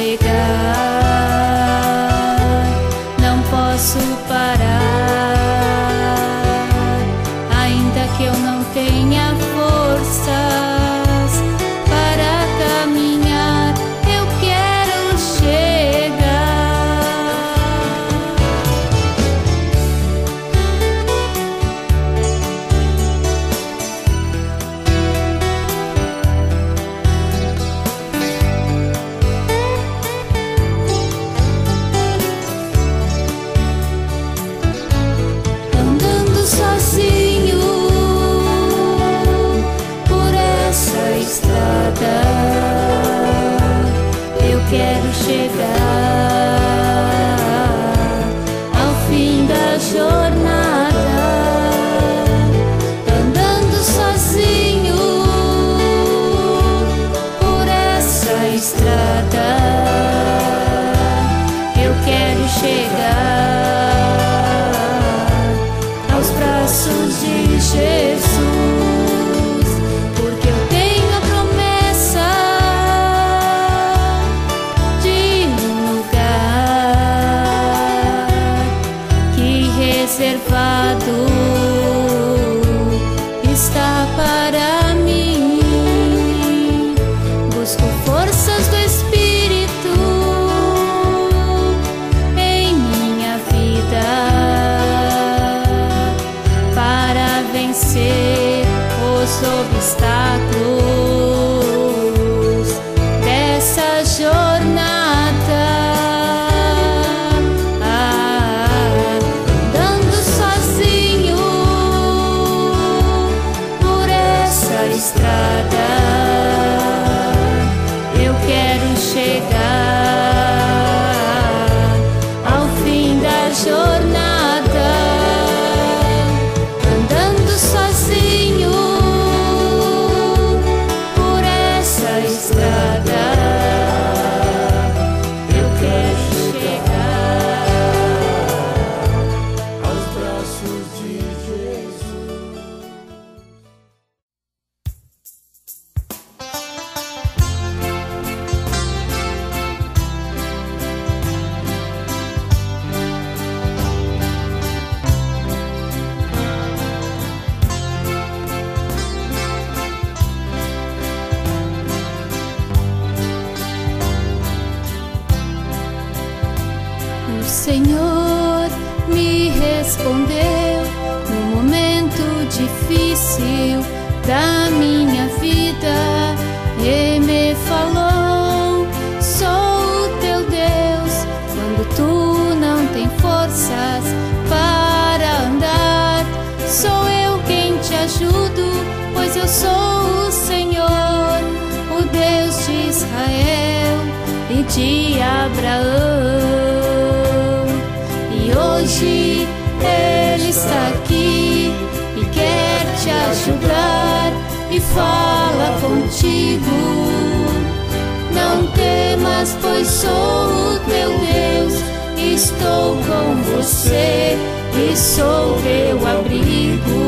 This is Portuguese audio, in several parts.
chegar. Não posso parar, ainda que eu não tenha forças para caminhar. Eu quero chegar. Andando sozinho por essa estrada, eu quero chegar ao fim da jornada. Andando sozinho por essa estrada, eu quero chegar aos braços de Jesus, porque eu tenho a promessa de um lugar que reservado está para mim. Busco forças do Espírito em minha vida para vencer os obstáculos dessa jornada. Andando sozinho por essa estrada, eu quero chegar ao fim da jornada. Andando sozinho por essa estrada, eu quero chegar aos braços de Jesus. O Senhor me respondeu no momento difícil da minha vida e me falou: sou o teu Deus quando tu não tem forças para andar. Sou eu quem te ajudo, pois eu sou o Senhor, o Deus de Israel e de Abraão. E hoje Ele está aqui e quer te ajudar e fala contigo. Não temas, pois sou o teu Deus, estou com você e sou teu abrigo.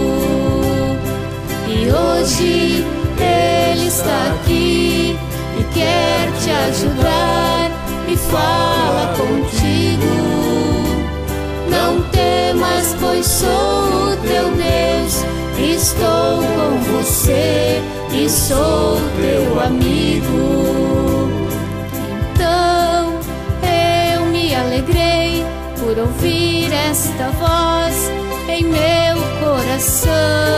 E hoje Ele está aqui e quer te ajudar e fala contigo. Não temas, pois sou o teu Deus, estou com você e sou teu amigo. Então eu me alegrei por ouvir esta voz em meu coração.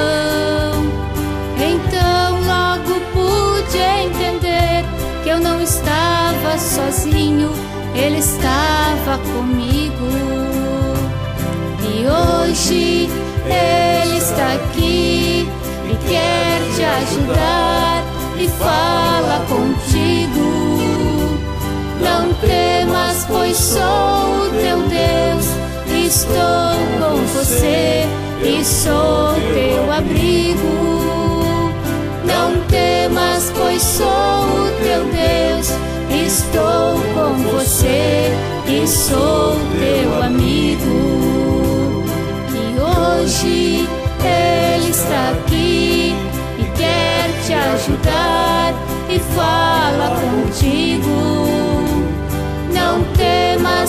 Então logo pude entender que eu não estava sozinho, Ele estava comigo. E hoje Ele está aqui e quer te ajudar e fala contigo. Não temas, pois sou o teu Deus, estou com você e sou teu abrigo. Não temas, pois sou o teu Deus, estou com você e sou teu amigo. E hoje Ele está aqui e quer te ajudar e fala contigo.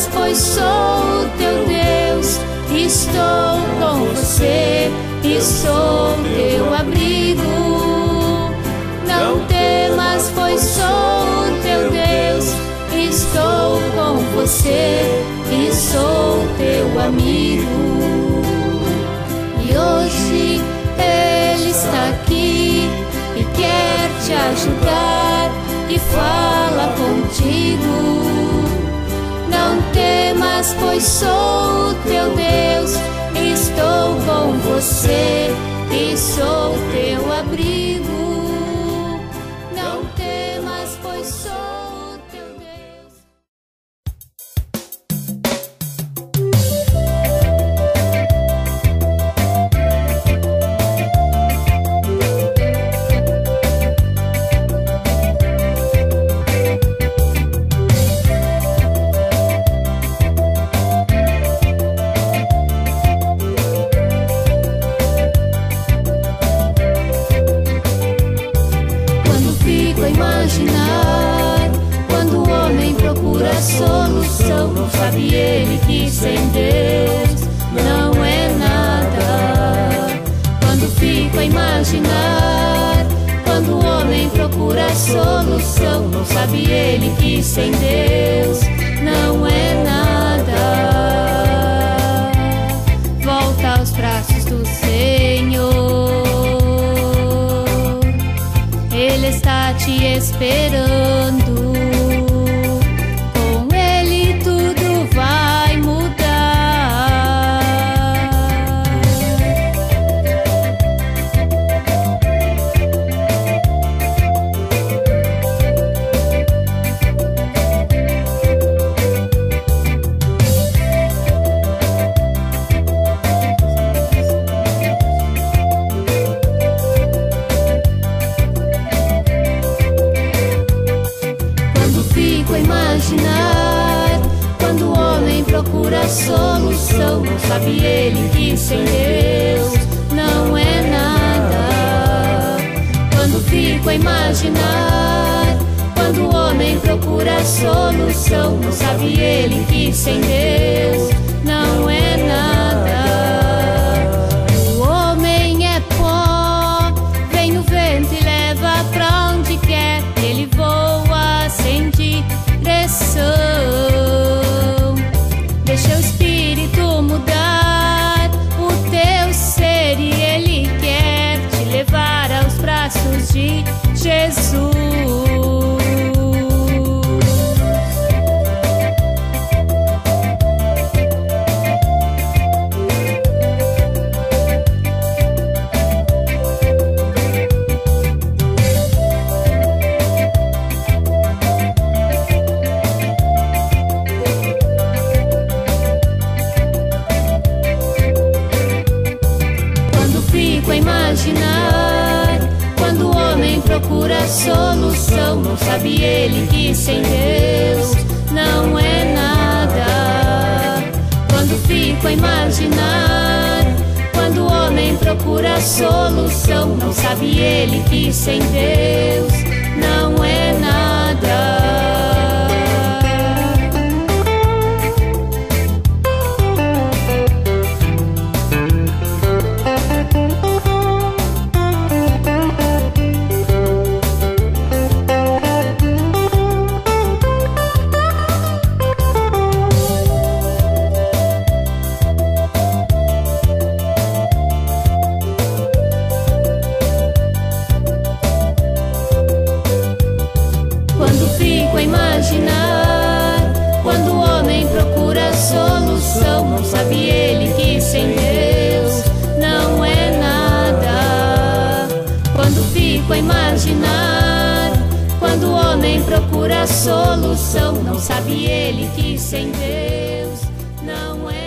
temas, pois sou o teu Deus. Estou com você e sou teu abrigo. Não temas, pois sou o teu Deus. Estou com você e sou teu amigo. E hoje Ele está aqui e quer te ajudar e fala contigo. Não temas, pois sou o teu Deus. Estou com você e sou teu abrigo. Não temas, pois sou o teu Deus. Imaginar, quando o homem procura solução, não sabe ele que sem Deus não é nada. Quando fico a imaginar, quando o homem procura solução, não sabe ele que sem Deus não é nada. Volta aos braços do Senhor, Ele está te esperando. Com Ele tudo vai mudar. Imaginar, quando o homem procura solução, não sabe ele que sem Deus não é nada. Quando fico a imaginar, quando o homem procura solução, não sabe ele que sem Deus não é nada. O homem é pó, vem no vento e leva pra onde quer. Ele voa sem direção. Deixa o Espírito mudar o teu ser e Ele quer te levar aos braços de Jesus. Imaginar, quando o homem procura solução, não sabe ele que sem Deus não é nada. Quando fico a imaginar, quando o homem procura solução, não sabe ele que sem Deus não é nada. Imaginar, quando o homem procura solução, não sabe ele que sem Deus não é nada. Quando fico a imaginar, quando o homem procura solução, não sabe ele que sem Deus não é